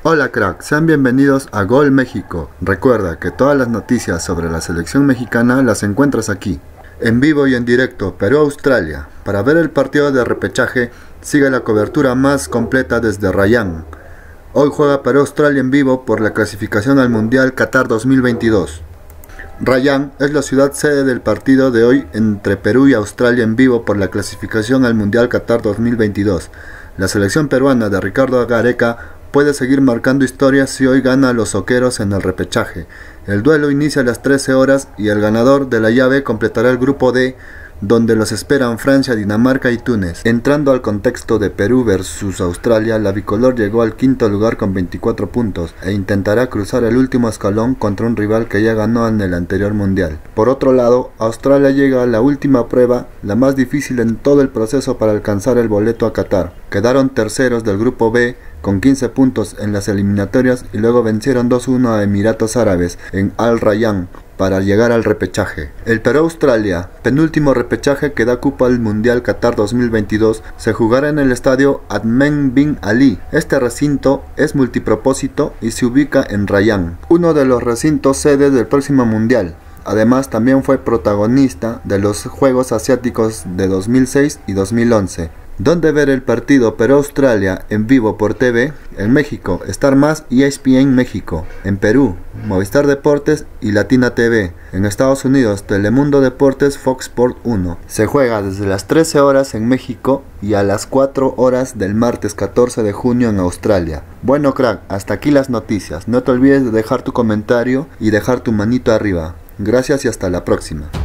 Hola crack, sean bienvenidos a Gol México. Recuerda que todas las noticias sobre la selección mexicana las encuentras aquí. En vivo y en directo, Perú-Australia. Para ver el partido de repechaje, sigue la cobertura más completa desde Rayán. Hoy juega Perú-Australia en vivo por la clasificación al Mundial Qatar 2022. Rayán es la ciudad sede del partido de hoy entre Perú y Australia en vivo por la clasificación al Mundial Qatar 2022. La selección peruana de Ricardo Gareca puede seguir marcando historias si hoy gana a los Zoqueros en el repechaje. El duelo inicia a las 13 horas y el ganador de la llave completará el grupo D, donde los esperan Francia, Dinamarca y Túnez. Entrando al contexto de Perú versus Australia, la bicolor llegó al quinto lugar con 24 puntos e intentará cruzar el último escalón contra un rival que ya ganó en el anterior mundial. Por otro lado, Australia llega a la última prueba, la más difícil en todo el proceso para alcanzar el boleto a Qatar. Quedaron terceros del grupo B con 15 puntos en las eliminatorias y luego vencieron 2-1 a Emiratos Árabes en Al Rayyan para llegar al repechaje. El Perú-Australia, penúltimo repechaje que da cupo al Mundial Qatar 2022, se jugará en el estadio Ahmed bin Ali. Este recinto es multipropósito y se ubica en Rayán, uno de los recintos sede del próximo Mundial. Además, también fue protagonista de los Juegos Asiáticos de 2006 y 2011. ¿Dónde ver el partido Perú-Australia en vivo por TV? En México, Star Más y ESPN México. En Perú, Movistar Deportes y Latina TV. En Estados Unidos, Telemundo Deportes, Fox Sport 1. Se juega desde las 13 horas en México y a las 4 horas del martes 14 de junio en Australia. Bueno crack, hasta aquí las noticias. No te olvides de dejar tu comentario y dejar tu manito arriba. Gracias y hasta la próxima.